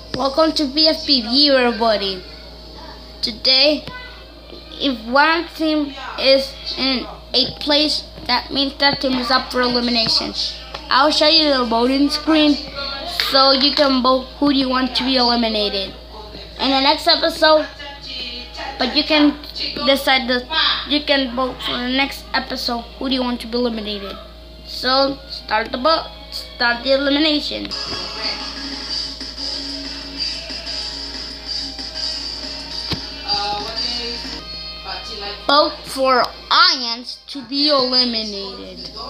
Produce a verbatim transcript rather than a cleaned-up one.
Welcome to V F P Viewer, everybody. Today, if one team is in a place, that means that team is up for elimination. I'll show you the voting screen so you can vote who you want to be eliminated in the next episode. But you can decide the you can vote for the next episode who do you want to be eliminated. So start the vote, start the elimination. Vote for Ions to be eliminated.